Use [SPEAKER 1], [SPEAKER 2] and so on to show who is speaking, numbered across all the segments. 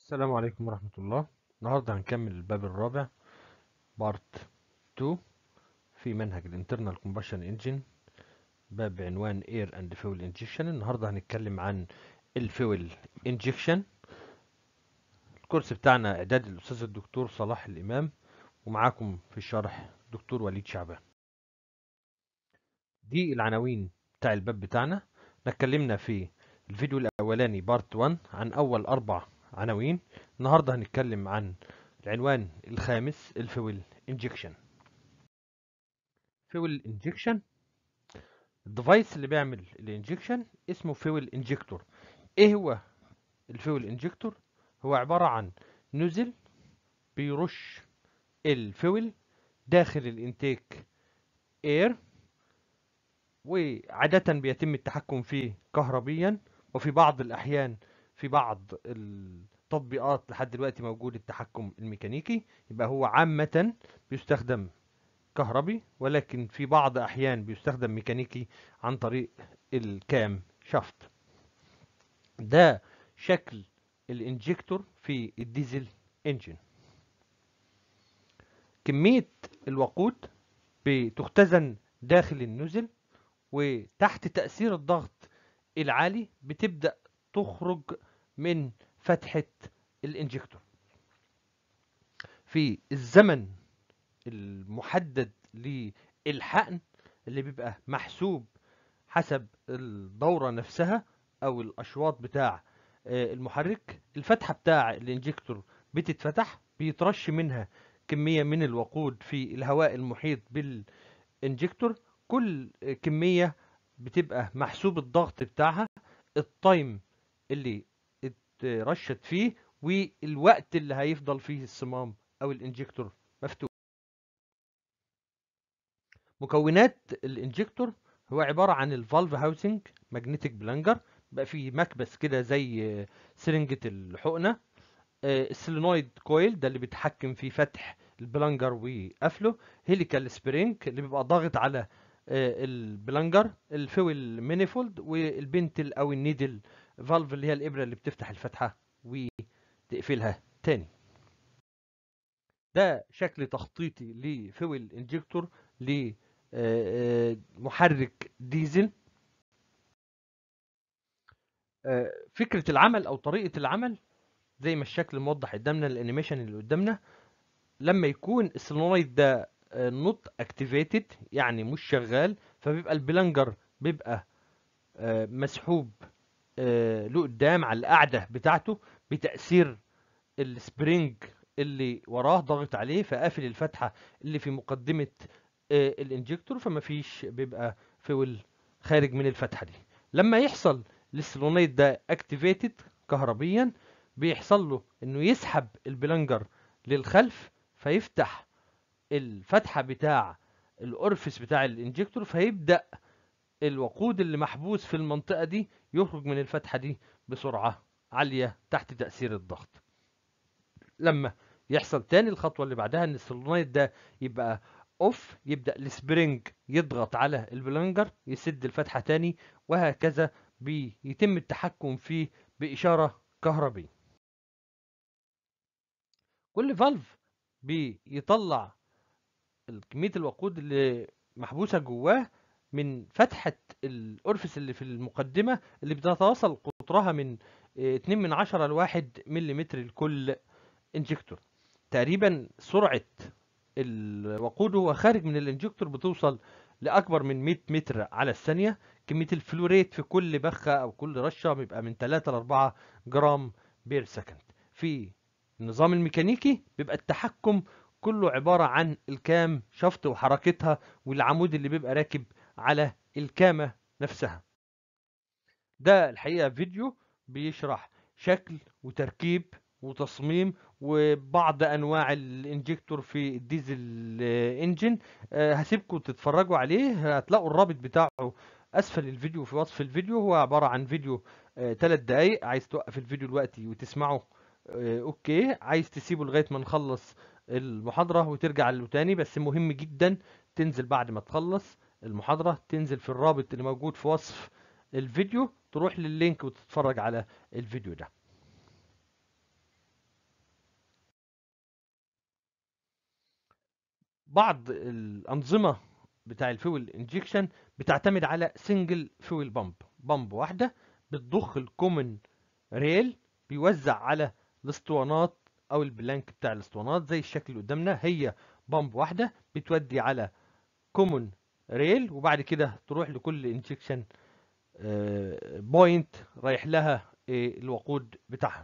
[SPEAKER 1] السلام عليكم ورحمة الله. النهاردة هنكمل الباب الرابع بارت 2 في منهج الانترنال كومبشن انجن، باب بعنوان Air and Fuel Injection. النهاردة هنتكلم عن الفيول انجكشن. الكورس بتاعنا اعداد الاستاذ الدكتور صلاح الامام، ومعاكم في الشرح دكتور وليد شعبان. دي العناوين بتاع الباب بتاعنا. اتكلمنا في الفيديو الاولاني بارت 1 عن اول 4 عناوين. النهارده هنتكلم عن العنوان الخامس، الفيول انجكشن. فيول انجكشن، الديفايس اللي بيعمل الانجكشن اسمه فيول انجكتور. ايه هو الفيول انجكتور؟ هو عبارة عن نزل بيرش الفيول داخل الانتيك اير، وعادة بيتم التحكم فيه كهربيا، وفي بعض الأحيان في بعض التطبيقات لحد دلوقتي موجود التحكم الميكانيكي. يبقى هو عامة بيستخدم كهربي، ولكن في بعض أحيان بيستخدم ميكانيكي عن طريق الكام شافت. ده شكل الانجكتور في الديزل انجن. كمية الوقود بتختزن داخل النزل، وتحت تأثير الضغط العالي بتبدأ تخرج من فتحة الانجكتور في الزمن المحدد للحقن، اللي بيبقى محسوب حسب الدورة نفسها أو الأشواط بتاع المحرك. الفتحة بتاع الانجكتور بتتفتح، بيترش منها كمية من الوقود في الهواء المحيط بالانجكتور. كل كمية بتبقى محسوب الضغط بتاعها، التايم اللي اترشت فيه، والوقت اللي هيفضل فيه الصمام أو الانجكتور مفتوح. مكونات الانجكتور هو عبارة عن الفالف هاوسنج، ماجنتيك بلانجر، بقى فيه مكبس كده زي سرنجة الحقنة. السولينويد كويل ده اللي بيتحكم في فتح البلانجر وقفله. هيليكال سبرينج اللي بيبقى ضاغط على البلانجر. الفويل مانيفولد، والبنتل او النيدل فالف اللي هي الابرة اللي بتفتح الفتحة وتقفلها تاني. ده شكل تخطيطي لفويل انجكتور لمحرك ديزل. فكرة العمل او طريقة العمل زي ما الشكل موضح قدامنا، الانيميشن اللي قدامنا. لما يكون السولنويد ده نوت اكتيفيتد، يعني مش شغال، فبيبقى البلانجر بيبقى مسحوب لقدام على القاعدة بتاعته بتأثير السبرينج اللي وراه ضاغط عليه، فقافل الفتحة اللي في مقدمة الانجكتور، فما فيش بيبقى فيول خارج من الفتحة دي. لما يحصل السولونيد ده اكتيفيتد كهربيا، بيحصل له انه يسحب البلانجر للخلف، فيفتح الفتحة بتاع الأورفيس بتاع الانجكتور، فيبدأ الوقود اللي محبوس في المنطقة دي يخرج من الفتحة دي بسرعة عالية تحت تأثير الضغط. لما يحصل تاني الخطوة اللي بعدها ان السولنويد ده يبقى اوف، يبدأ السبرينج يضغط على البلانجر يسد الفتحة تاني، وهكذا بيتم التحكم فيه بإشارة كهربية. كل فالف بيطلع كمية الوقود اللي محبوسة جواه من فتحة الأورفس اللي في المقدمة، اللي بتتواصل قطرها من 2 من 10 لواحد مليمتر لكل انجكتور. تقريبا سرعة الوقود وهو خارج من الانجكتور بتوصل لأكبر من 100 متر على الثانية. كمية الفلوريت في كل بخة أو كل رشة بيبقى من 3 ل 4 جرام بير سكند. في النظام الميكانيكي بيبقى التحكم كله عبارة عن الكام شفط وحركتها، والعمود اللي بيبقى راكب على الكامة نفسها. ده الحقيقة فيديو بيشرح شكل وتركيب وتصميم وبعض انواع الانجكتور في الديزل انجن. هسيبكم تتفرجوا عليه، هتلاقوا الرابط بتاعه اسفل الفيديو في وصف الفيديو. هو عبارة عن فيديو 3 دقايق. عايز توقف الفيديو دلوقتي وتسمعه اوكي، عايز تسيبه لغاية ما نخلص المحاضرة وترجع له تاني، بس مهم جدا تنزل بعد ما تخلص المحاضرة، تنزل في الرابط اللي موجود في وصف الفيديو، تروح لللينك وتتفرج على الفيديو ده. بعض الانظمه بتاع الفيول انجكشن بتعتمد على سنجل فيول بامب واحده بتضخ الكومن ريل، بيوزع على الاسطوانات او البلانك بتاع الاسطوانات زي الشكل اللي قدامنا. هي بامب واحده بتودي على كومن ريل، وبعد كده تروح لكل انجكشن بوينت رايح لها الوقود بتاعها.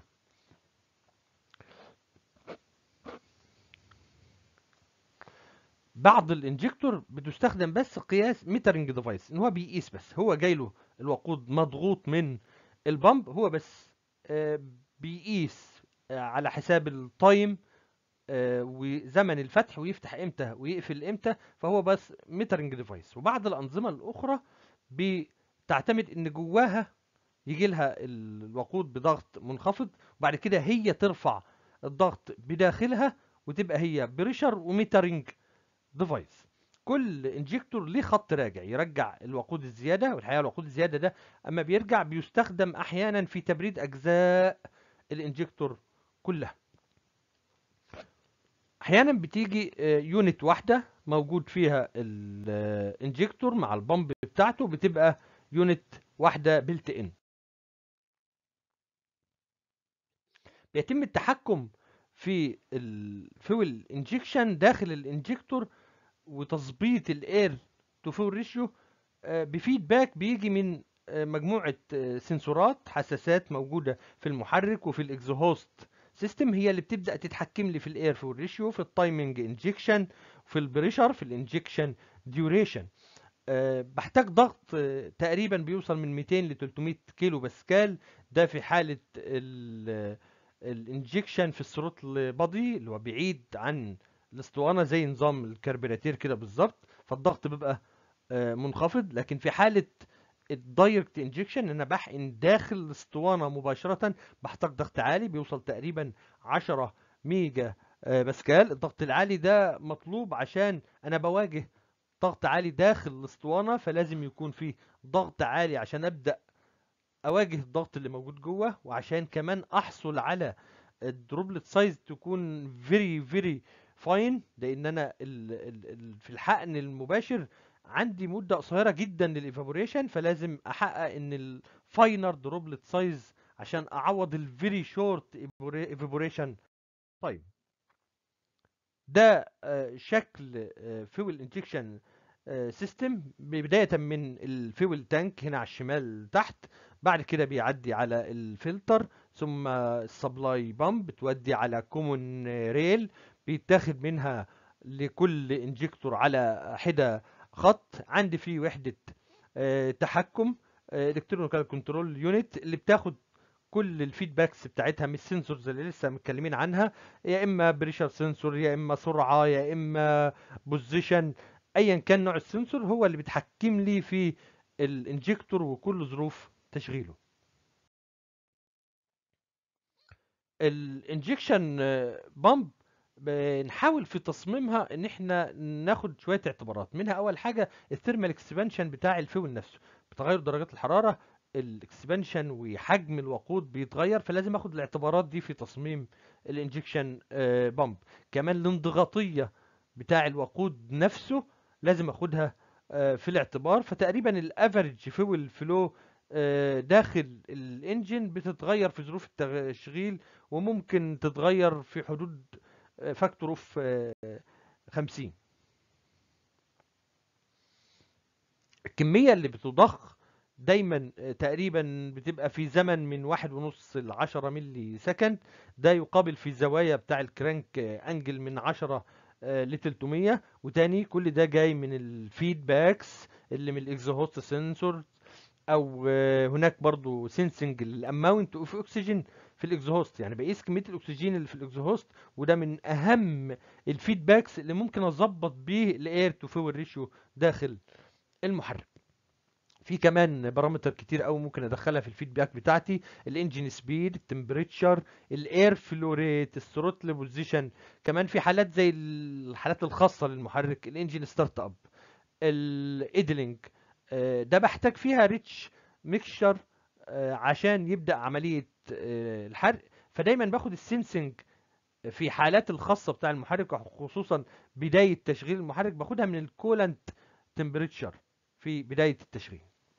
[SPEAKER 1] بعض الانجكتور بتستخدم بس قياس ميترنج ديفايس، ان هو بيقيس بس، هو جاي له الوقود مضغوط من البامب، هو بس آه، بيقيس على حساب التايم وزمن الفتح، ويفتح امتى ويقفل امتى، فهو بس ميترنج ديفايس. وبعض الانظمه الاخرى بتعتمد ان جواها يجي لها الوقود بضغط منخفض، وبعد كده هي ترفع الضغط بداخلها، وتبقى هي بريشر وميترنج ديفايس. كل انجكتور ليه خط راجع يرجع الوقود الزياده، والحقيقه الوقود الزياده ده اما بيرجع بيستخدم احيانا في تبريد اجزاء الانجكتور كلها. احيانا بتيجي يونت واحده موجود فيها الانجكتور مع البامب بتاعته، بتبقى يونت واحده بيلت ان. بيتم التحكم في الفيول انجكشن داخل الانجكتور وتظبيط الاير تو فيول ريشيو بفيدباك بيجي من مجموعة سنسورات حساسات موجودة في المحرك وفي الاكزوهوست سيستم، هي اللي بتبدأ تتحكم لي في الاير فول ريشيو، في التايمنج انجكشن، في البريشر، في الانجكشن ديوريشن. بحتاج ضغط تقريبا بيوصل من 200 ل 300 كيلو باسكال، ده في حالة الانجكشن في الثروتل بادي اللي هو بعيد عن الاسطوانة زي نظام الكربيراتير كده بالظبط، فالضغط بيبقى منخفض. لكن في حالة الدايركت انجكشن، انا بحقن داخل الاسطوانة مباشرة، بحتاج ضغط عالي بيوصل تقريبا 10 ميجا باسكال. الضغط العالي ده مطلوب عشان انا بواجه ضغط عالي داخل الاسطوانة، فلازم يكون في ضغط عالي عشان ابدأ اواجه الضغط اللي موجود جوه، وعشان كمان احصل على الدروبلت سايز تكون فيري فاين، لان انا في الحقن المباشر عندي مدة قصيرة جدا للايفابوريشن، فلازم احقق ان الفاينر دروبلت سايز عشان اعوض الفيري شورت ايفابوريشن. طيب، ده شكل فيول انجكشن سيستم، بداية من الفيول تانك هنا على الشمال تحت، بعد كده بيعدي على الفلتر، ثم السبلاي بامب بتودي على كومون ريل، بيتاخد منها لكل انجكتور على حدة خط. عندي فيه وحدة تحكم الكترونيكال كنترول يونت اللي بتاخد كل الفيدباكس بتاعتها من السنسورز اللي لسه متكلمين عنها، يا اما بريشر سنسور، يا اما سرعه، يا اما بوزيشن. ايا كان نوع السنسور هو اللي بيتحكم لي في الانجكتور وكل ظروف تشغيله. الانجكشن بامب بنحاول في تصميمها ان احنا ناخد شويه اعتبارات منها. اول حاجه الثيرمال اكسبانشن بتاع الفيول نفسه، بتغير درجات الحراره، الاكسبانشن وحجم الوقود بيتغير، فلازم اخد الاعتبارات دي في تصميم الانجكشن بامب. كمان الانضغاطيه بتاع الوقود نفسه لازم اخدها في الاعتبار. فتقريبا الافريج فيول فلو داخل الانجن بتتغير في ظروف التشغيل، وممكن تتغير في حدود فاكتور اوف 50. الكمية اللي بتضخ دايما تقريبا بتبقى في زمن من 1.5 ل 10 ملي سكند، ده يقابل في الزوايا بتاع الكرانك انجل من 10 ل 300. وتاني كل ده جاي من الفيدباكس اللي من الاكزوهوست سنسور، او هناك برضو سينسنج الاماونت اوف اكسجين في الاكزوهوست، يعني بقيس كميه الاكسجين اللي في الاكزوهوست، وده من اهم الفيدباكس اللي ممكن اظبط بيه الاير تو فيول ريشيو داخل المحرك. في كمان بارامتر كتير قوي ممكن ادخلها في الفيدباك بتاعتي: الانجين سبيد، التمبريتشر، الاير فلو ريت، الثروتل بوزيشن. كمان في حالات زي الحالات الخاصه للمحرك، الانجين ستارت اب، الايدلينج، ده بحتاج فيها ريتش ميكشر عشان يبدأ عملية الحرق. فدايما باخد السنسنج في حالات الخاصه بتاع المحرك، خصوصا بدايه تشغيل المحرك، باخدها من الكولنت تمبريتشر في بدايه التشغيل.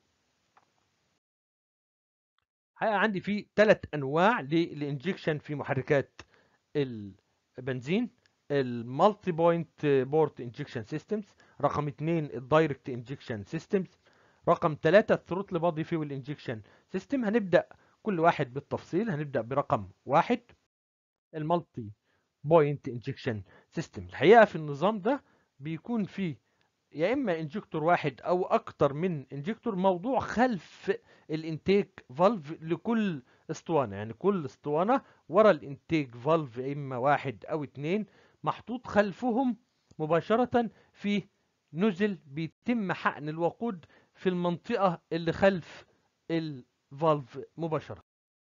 [SPEAKER 1] حقيقة عندي في 3 انواع للانجكشن في محركات البنزين: المالتي بوينت بورت انجكشن سيستمز، رقم 2 الدايركت انجكشن سيستمز، رقم 3 الثروتل بادي فيول انجكشن سيستم. هنبدا كل واحد بالتفصيل. هنبدا برقم 1، المالتي بوينت انجكشن سيستم. الحقيقه في النظام ده بيكون فيه يا اما انجكتور واحد او اكتر من انجكتور موضوع خلف الانتيك فالف لكل اسطوانه. يعني كل اسطوانه ورا الانتيك فالف يا اما واحد او اتنين محطوط خلفهم مباشره في نزل بيتم حقن الوقود في المنطقه اللي خلف الفالف مباشره.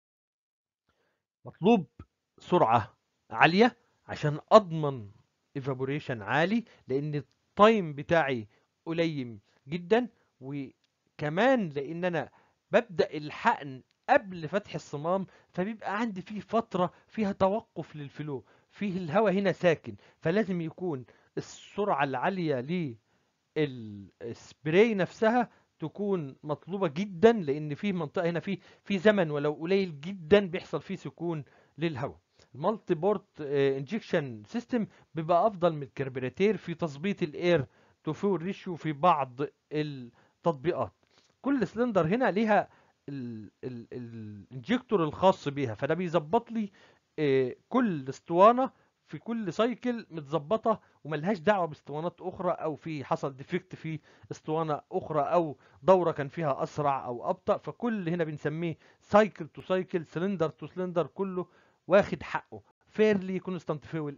[SPEAKER 1] مطلوب سرعه عاليه عشان اضمن ايفابوريشن عالي، لان التايم بتاعي قليل جدا، وكمان لان انا ببدأ الحقن قبل فتح الصمام، فبيبقى عندي فيه فترة فيها توقف للفلو، فيه الهواء هنا ساكن، فلازم يكون السرعة العالية للسبراي نفسها تكون مطلوبة جدا، لان في منطقة هنا في زمن ولو قليل جدا بيحصل فيه سكون للهواء. المالتي بورت انجكشن سيستم بيبقى افضل من الكربيراتير في تظبيط الاير تو فول ريشيو في بعض التطبيقات. كل سلندر هنا ليها الانجكتور الخاص بيها، فده بيظبط لي كل اسطوانه في كل سايكل متظبطه وملهاش دعوه باسطوانات اخرى، او في حصل ديفكت في اسطوانه اخرى، او دوره كان فيها اسرع او ابطا. فكل هنا بنسميه سايكل تو سايكل، سلندر تو سلندر، كله واخد حقه فيرلي كونستانت فيول.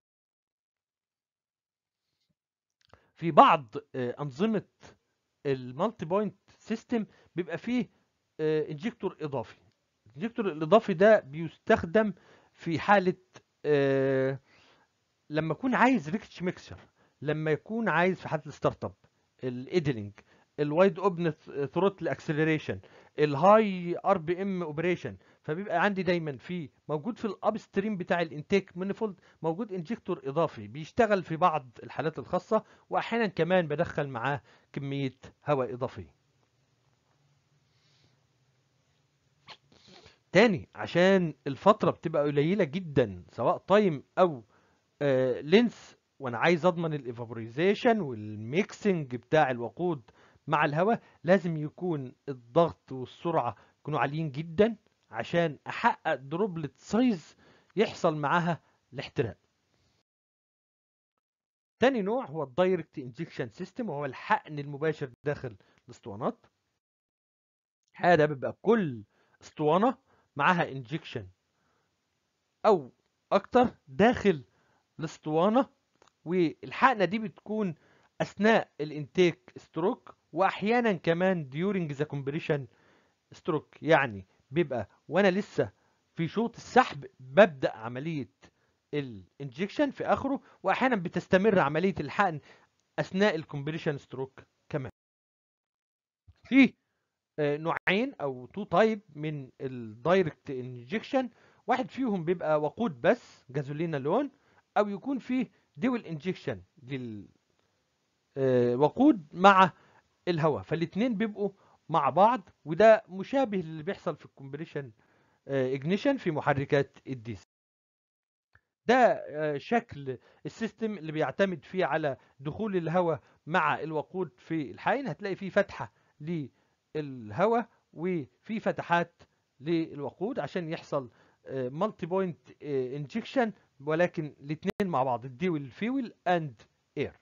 [SPEAKER 1] في بعض انظمه المالتي بوينت سيستم بيبقى فيه انجكتور اضافي. الانجكتور الاضافي ده بيستخدم في حاله لما اكون عايز ريكتش ميكسشر، لما يكون عايز في حاله الستارت اب، الايدلينج، الوايد اوبن ثروتل اكسلريشن، الهاي ار بي ام اوبريشن. فبيبقى عندي دايما في موجود في الاب ستريم بتاع الانتيك مانيفولد موجود انجكتور اضافي بيشتغل في بعض الحالات الخاصه، واحيانا كمان بدخل معاه كميه هواء اضافيه. تاني عشان الفتره بتبقى قليله جدا سواء تايم او لينس، وانا عايز اضمن الايفابوريزيشن والميكسنج بتاع الوقود مع الهواء، لازم يكون الضغط والسرعه يكونوا عاليين جدا عشان احقق دروبلت سايز يحصل معاها الاحتراق. تاني نوع هو الدايركت انجكشن سيستم، وهو الحقن المباشر داخل الاسطوانات. هذا بيبقى كل اسطوانه معاها انجكشن او اكتر داخل الاسطوانه، والحقنه دي بتكون اثناء الانتيك ستروك، واحيانا كمان during the compression stroke. يعني بيبقى وانا لسه في شوط السحب ببدا عمليه الانجكشن في اخره، واحيانا بتستمر عمليه الحقن اثناء الكومبريشن ستروك كمان. في نوعين او تو تايب من الدايركت انجكشن. واحد فيهم بيبقى وقود بس جازولينا لون، او يكون فيه ديول انجكشن وقود مع الهواء، فالاثنين بيبقوا مع بعض، وده مشابه للي بيحصل في الكومبريشن اجنيشن في محركات الديزل. ده شكل السيستم اللي بيعتمد فيه على دخول الهواء مع الوقود في الحقن. هتلاقي فيه فتحة للهواء وفي فتحات للوقود عشان يحصل مالتي بوينت انجكشن، ولكن الاثنين مع بعض، الديول فيول اند اير.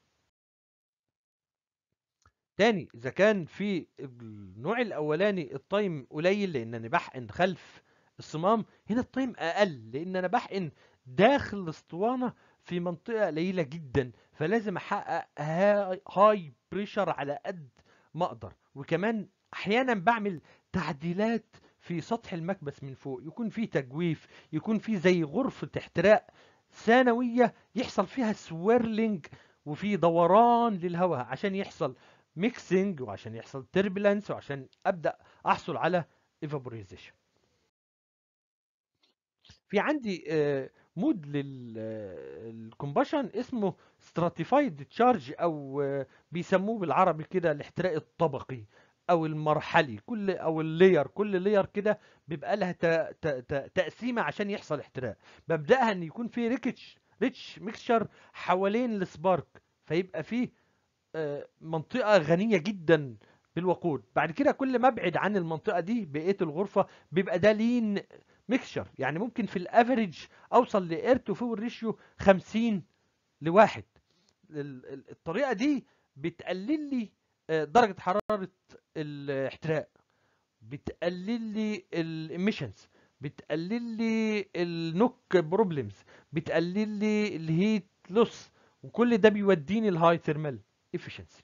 [SPEAKER 1] تاني اذا كان في النوع الاولاني التايم قليل لان انا بحقن خلف الصمام، هنا التايم اقل لان انا بحقن داخل الاسطوانه في منطقه قليله جدا، فلازم احقق هاي بريشر على قد ما اقدر. وكمان احيانا بعمل تعديلات في سطح المكبس من فوق، يكون في تجويف، يكون في زي غرفه احتراق ثانويه يحصل فيها سويرلينج وفي دوران للهواء عشان يحصل ميكسنج وعشان يحصل تربلنس وعشان ابدا احصل على ايفابوريزيشن. في عندي مود للكومباشن اسمه stratified تشارج، او بيسموه بالعربي كده الاحتراق الطبقي او المرحلي. او اللاير، كل لاير كده بيبقى لها تقسيمه عشان يحصل احتراق. مبدأها ان يكون في ريتش ميكشر حوالين السبارك، فيبقى فيه منطقة غنية جدا بالوقود. بعد كده كل ما ابعد عن المنطقة دي بقية الغرفة بيبقى ده لين ميكشر. يعني ممكن في الافريج اوصل لاير تو فول ريشيو 50 لواحد. الطريقة دي بتقلل لي درجة حرارة الاحتراق، بتقلل لي الاميشنز، بتقلل لي النوك بروبلمز، بتقلل لي الهيت لوس، وكل ده بيوديني الهاي ثيرمال افشنسي.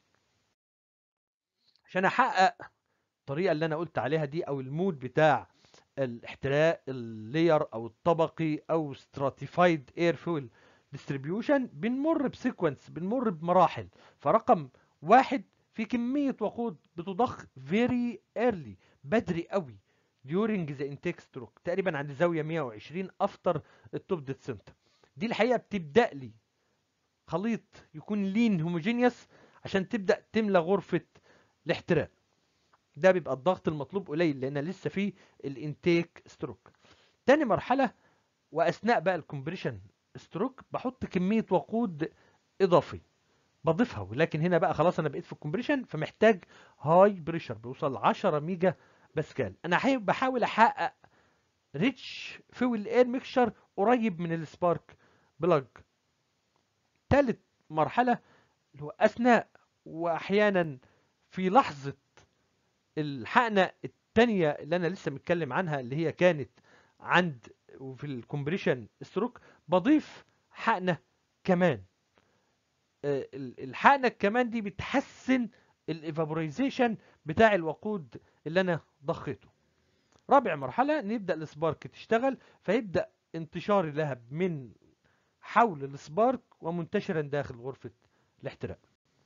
[SPEAKER 1] عشان احقق الطريقه اللي انا قلت عليها دي، او المود بتاع الاحتراق اللاير او الطبقي او stratified air fuel distribution، بنمر بسيكونس، بنمر بمراحل. فرقم واحد، في كمية وقود بتضخ very early، بدري قوي during the intake stroke، تقريبا عند زاوية 120 after التوب ديد سنتر. دي الحقيقة بتبدأ لي خليط يكون لين هوموجينيوس عشان تبدأ تملى غرفة الاحتراق. ده بيبقى الضغط المطلوب قليل لان لسه فيه الانتيك ستروك. تاني مرحلة، واثناء بقى الكمبريشن ستروك بحط كمية وقود اضافي بضيفها، ولكن هنا بقى خلاص انا بقيت في الكمبريشن فمحتاج هاي بريشر بيوصل 10 ميجا باسكال. انا بحاول احقق ريتش فيول اير ميكشر قريب من السبارك بلاج. تالت مرحلة اللي هو اثناء واحيانا في لحظة الحقنة التانية اللي انا لسه متكلم عنها، اللي هي كانت عند وفي الكمبريشن ستروك، بضيف حقنة كمان. الحقنة كمان دي بتحسن الايفابورايزيشن بتاع الوقود اللي انا ضخيته. رابع مرحلة نبدأ السبارك تشتغل، فيبدأ انتشار اللهب من حول السبارك ومنتشرا داخل غرفة الاحتراق.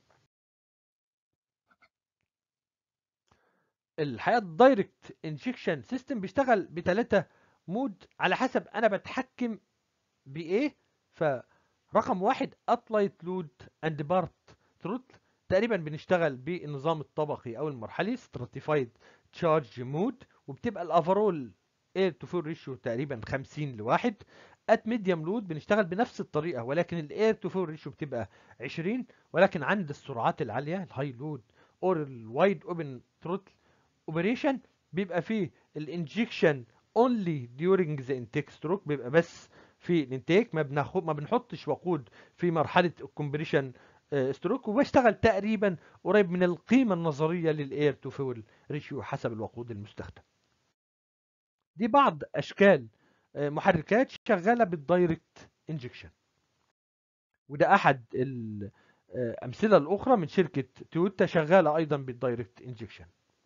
[SPEAKER 1] الحقيقه الدايركت انجكشن سيستم بيشتغل بثلاثه مود على حسب انا بتحكم بايه. فرقم واحد ابلايت لود اند بارت ثروتل، تقريبا بنشتغل بالنظام الطبقي او المرحلي ستراتيفايد تشارج مود، وبتبقى الافرول اير تو فول ريشيو تقريبا 50 لواحد. ات ميديوم لود بنشتغل بنفس الطريقه ولكن الاير تو فول ريشيو بتبقى 20. ولكن عند السرعات العاليه الهاي لود اور الوايد اوبن ثروتل اوبريشن بيبقى فيه الانجكشن اونلي during the intake stroke، بيبقى بس في الانتيك، ما بنحطش وقود في مرحله الكمبريشن ستروك، وبشتغل تقريبا قريب من القيمه النظريه للاير تو فول ريشيو حسب الوقود المستخدم. دي بعض اشكال محركات شغاله بالدايركت انجكشن، وده احد الامثله الاخرى من شركه تويوتا شغاله ايضا بالدايركت انجكشن.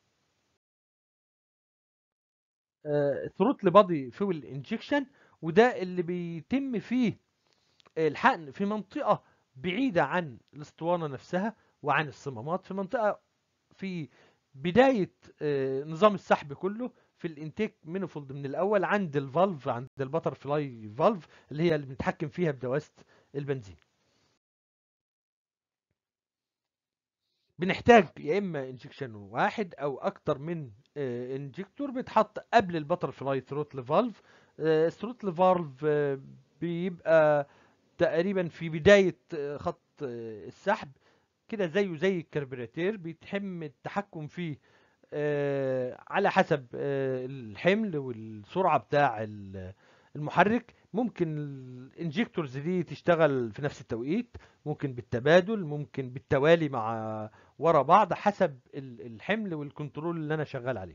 [SPEAKER 1] ثروتل بادي فيول انجكشن، وده اللي بيتم فيه الحقن في منطقة بعيدة عن الاسطوانة نفسها وعن الصمامات، في منطقة في بداية نظام السحب كله في الانتيك مينيفولد من الاول عند الفالف، عند البتر فلاي فالف اللي هي اللي بنتحكم فيها بدواسة البنزين. بنحتاج يا اما انجكشن واحد او اكتر من انجكتور بيتحط قبل البتر فلاي ثروتل فالف. الثروتل فالف بيبقى تقريبا في بداية خط السحب كده، زيه زي الكربيراتير، بيتم التحكم فيه على حسب الحمل والسرعة بتاع المحرك. ممكن الانجكتورز دي تشتغل في نفس التوقيت، ممكن بالتبادل، ممكن بالتوالي مع ورا بعض حسب الحمل والكنترول اللي انا شغال عليه.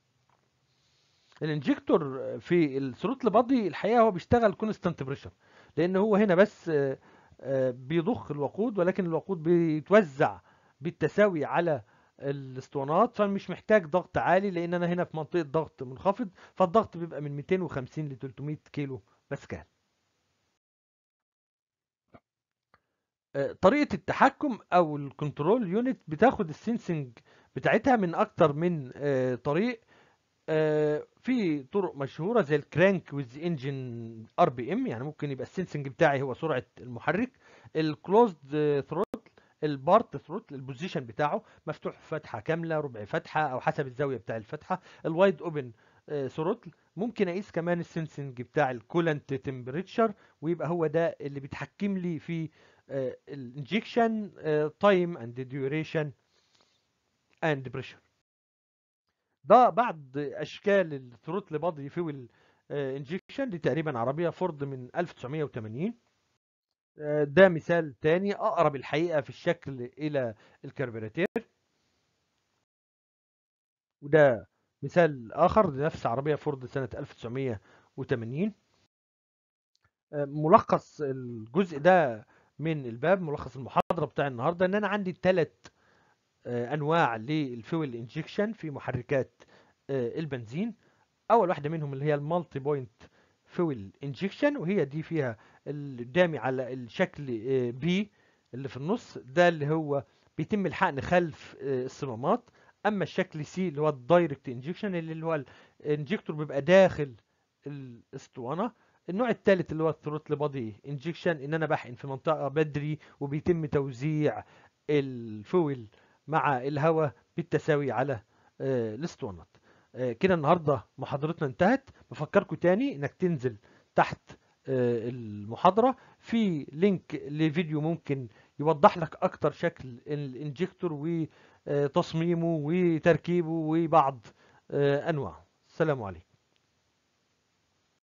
[SPEAKER 1] الانجكتور في الثروتل بادي الحقيقه هو بيشتغل كونستانت بريشر، لان هو هنا بس بيضخ الوقود، ولكن الوقود بيتوزع بالتساوي على الاسطوانات، فمش محتاج ضغط عالي لان انا هنا في منطقه ضغط منخفض، فالضغط بيبقى من 250 ل 300 كيلو باسكال. طريقه التحكم او الكنترول يونت بتاخد السنسنج بتاعتها من اكتر من طريق. في طرق مشهوره زي الكرانك ويز انجن ار بي ام، يعني ممكن يبقى السنسنج بتاعي هو سرعه المحرك. الكلوزد ثروتل، البارت ثروتل البوزيشن بتاعه مفتوح فتحه كامله، ربع فتحه، او حسب الزاويه بتاع الفتحه. الوايد اوبن ثروتل، ممكن اقيس كمان السنسنج بتاع الكولنت تمبريتشر، ويبقى هو ده اللي بيتحكم لي في الانجكشن تايم اند ديوريشن اند بريشر. ده بعض اشكال الثروتل بادي فيول انجكشن. دي تقريبا عربيه فورد من 1980. ده مثال تاني اقرب الحقيقه في الشكل الى الكربيراتير. وده مثال اخر لنفس عربيه فورد سنه 1980. ملخص الجزء ده من الباب، ملخص المحاضره بتاع النهارده، ان انا عندي 3 انواع للفيول انجكشن في محركات البنزين. اول واحده منهم اللي هي المالتي بوينت فيول انجكشن، وهي دي فيها اللي قدامي على الشكل بي اللي في النص، ده اللي هو بيتم الحقن خلف الصمامات. اما الشكل سي اللي هو الدايركت انجكشن، اللي هو الانجكتور بيبقى داخل الاسطوانه. النوع الثالث اللي هو الثروتل بادي انجكشن، ان انا بحقن في منطقه بدري وبيتم توزيع الفويل مع الهواء بالتساوي على الاسطوانات. كده النهارده محاضرتنا انتهت. بفكركم تاني انك تنزل تحت المحاضرة في لينك لفيديو ممكن يوضح لك اكتر شكل الانجكتور وتصميمه وتركيبه وبعض انواعه. السلام عليكم.